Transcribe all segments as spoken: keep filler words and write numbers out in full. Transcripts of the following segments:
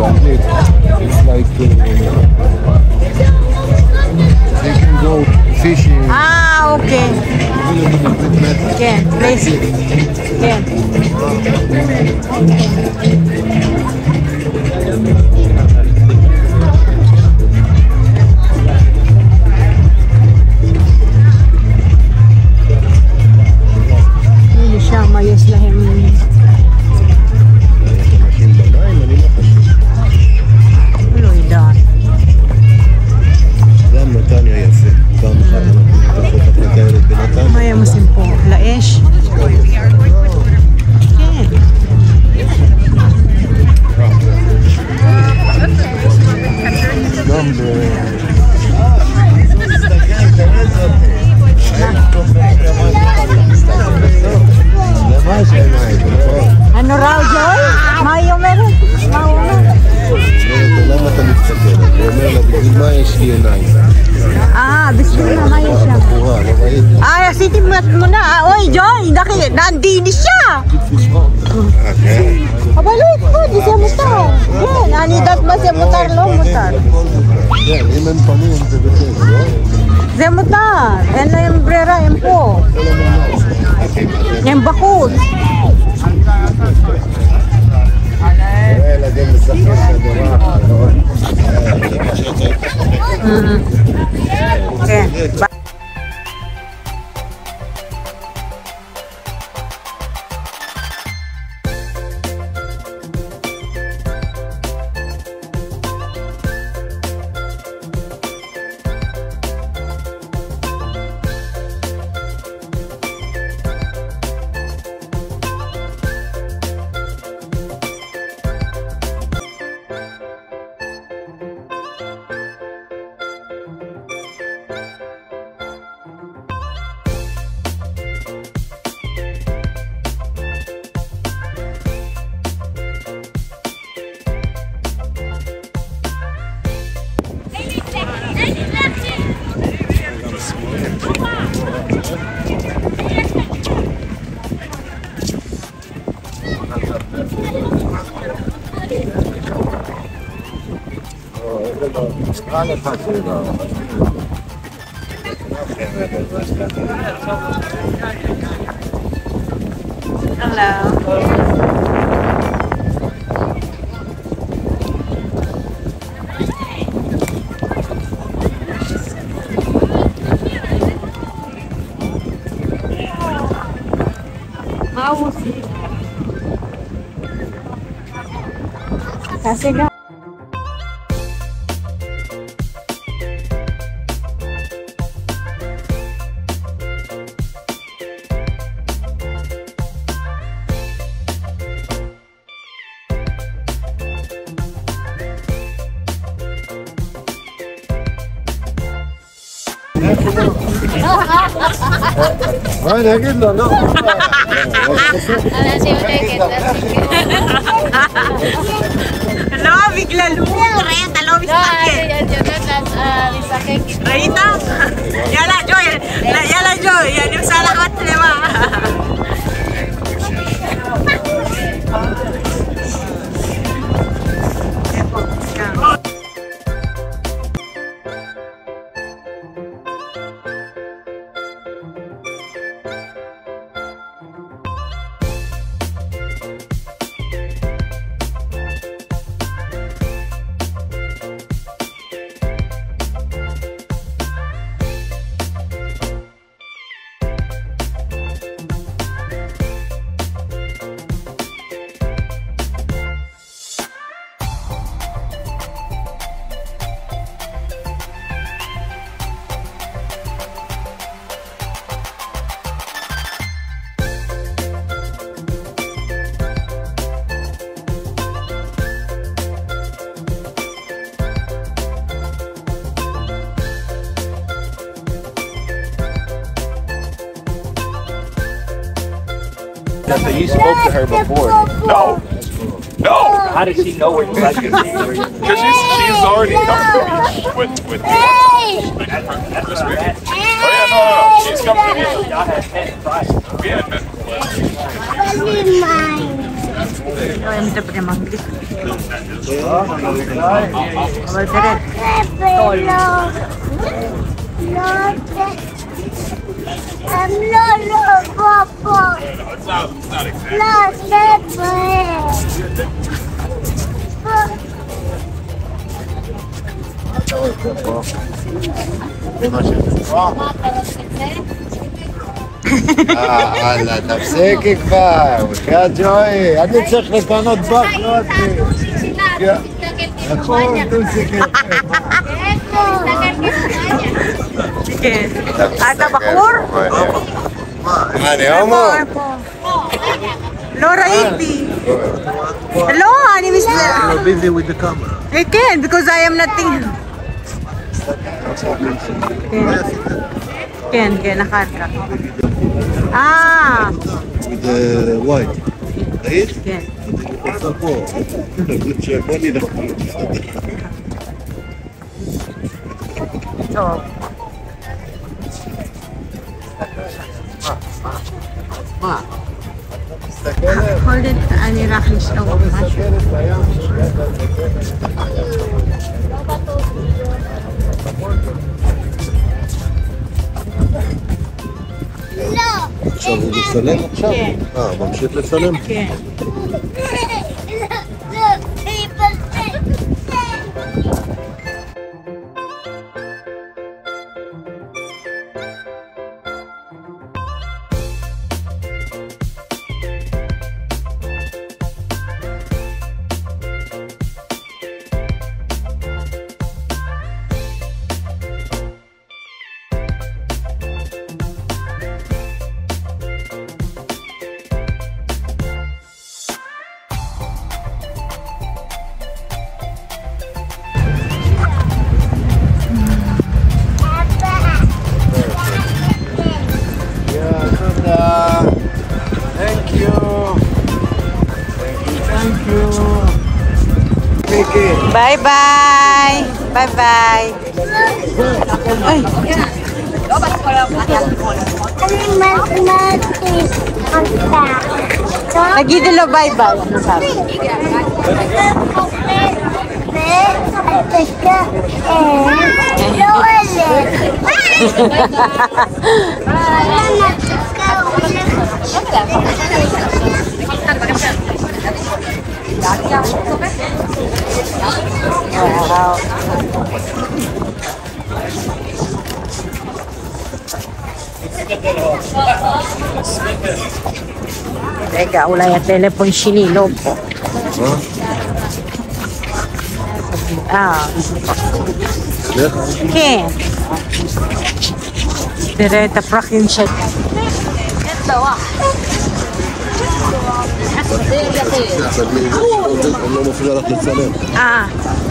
באנגלית. It's like they can go fishing. אה, אוקיי. כן, פלייס. כן. הנה שמה יש להם... לא יודעת. גם נתניה יפה. פעם אחת אנחנו נתפות את הילד בנתניה. מה הם עושים פה? לאש? כן. גם ב... ano raw, Joy? מה היא אומרת? מה הוא אומר? למה אתה מסתכל? הוא אומר לה, בשביל מה יש לי עיניים? אה, בשביל מה יש שם? בחורה, לא ראית? אה, עשיתי תמונה. אוי, ג'וי, ננדיני siya. אבל לא יקפוד, זה מותר. כן, אני יודעת מה זה מותר, לא מותר. כן, אם אין פנים זה בסדר, לא? זה מותר, אין להם ברירה, הם פה. הם בחוץ. ילדים משחקים כדורעף, כן. Kasi ga מה אני אגיד לו? לא. לא, בגלל הוא, ראית, אתה לא מסתכל. ראית? יאללה ג'וי, יאללה ג'וי, אני עושה לך מצלמה. That you spoke to her before. No. No. How did she know where you guys could be? Because she's, she's already come to the beach with, with you. Like, this weekend. Oh yeah, no, no, no. She's come to the beach. Y'all had ten Friday. We had been. Mine. Oh, yang dapat yang manggil. Awal beret. Tol. I'm not a papa. Not אה, אללה, תפסיקי כבר, בחייאת ג'וי, אני צריך לפנות בך, לא אותי. נכון, תפסיקי. כן. אתה בחור? מה, אני הומו? לא ראיתי. לא, אני מסתכל. You're busy with the camera. I can, because I am nothing. כן, כן, אחר כך. אה. With the white. ראית? כן. עושה פה. בוא נלך. טוב. מה? מסתכלת? hold it, אני רק לשאול משהו. מסתכלת בים. עכשיו הוא מצלם עכשיו? כן. אה, ממשיך לצלם? כן. Bye bye. Bye bye. Ay. Lagi dilo bye bye. Ano sabi? Wow. Teka, wala yung telepon sinilog po. Ah. Ken. Direta prakin siya. Ito ah. אני לא מפריע לך לצלם. אה.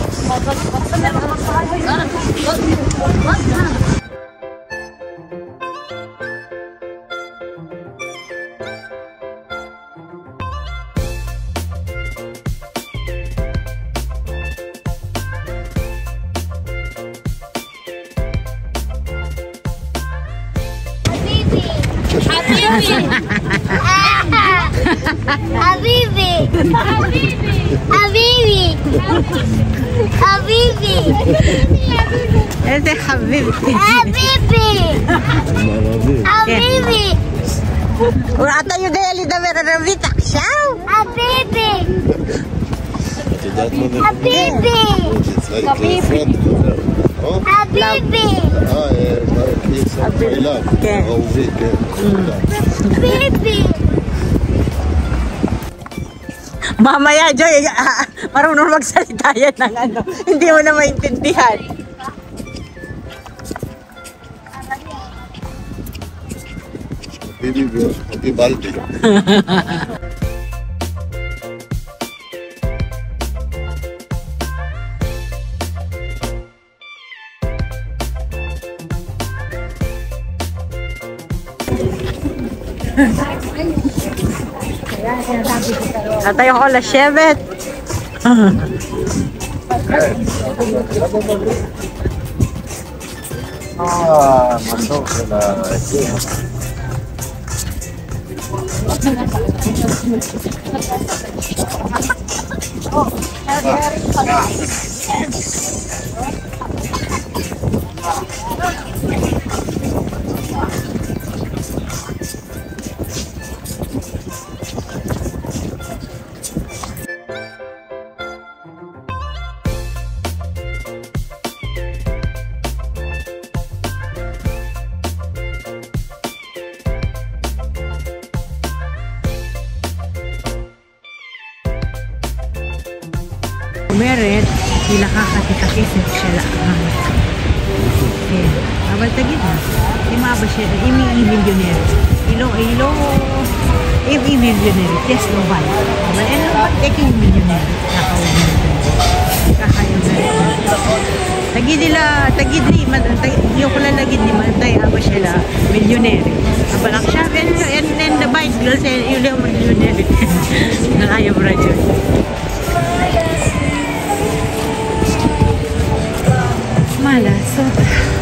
Habibi, Habibi, Habibi, איזה חביבתי. Habibi, Habibi, אתה יודע לדבר ערבית עכשיו? Habibi, את יודעת מה זה? Habibi, Habibi. Habibi, אה, אליו. כן. אהובי, כן. Habibi. Mamaya, Joy, ah, marunong magsalita yan ng ano. Hindi mo na maintindihan. ביבי וקיבלתי. Natayo ko לשבת. אה, מסור של ה... Merit, sila kakati-kati siya lang. Eh, abal tagid na. Di maaba siya, imi-i-millionaire. Ilo, ilo, imi-millionaire. Yes, no ba? Abal, eh, no ba? Taking millionaire. Kakawin na. Kakain na. Tagid nila, tagid ni, yung ko lang lagid ni Mantay, aba siya lang, millionaire. Abal, ak siya, and then the bike girl say, yun yung millionaire. Nakayaw ra dyan. Malasot.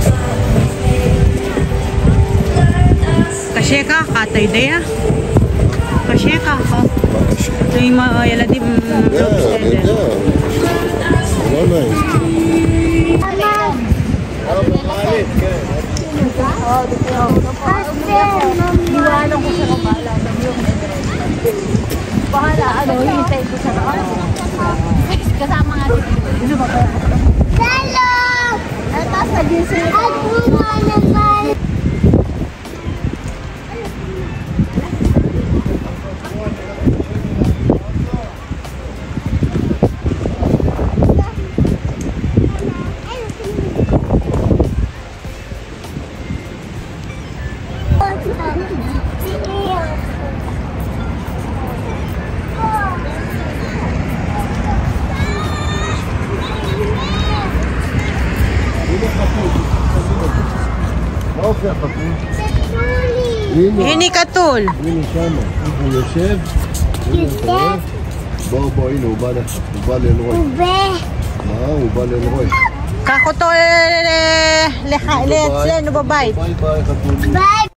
Kasya ka, katay daya. Kasya ka ka. Ito yung mga yala di Yeah, no nice. Bahala, ano, hintay ko sa baka. Kasama nga dito. Hello! Ito sa gising. Ako nga naman. איפה החתול? הנה כתול. הנה שמה, הוא יושב, בוא בוא הנה הוא בא לאלרוי. הוא בא. מה? הוא בא לאלרוי. קח אותו אצלנו בבית. ביי ביי חתול. ביי.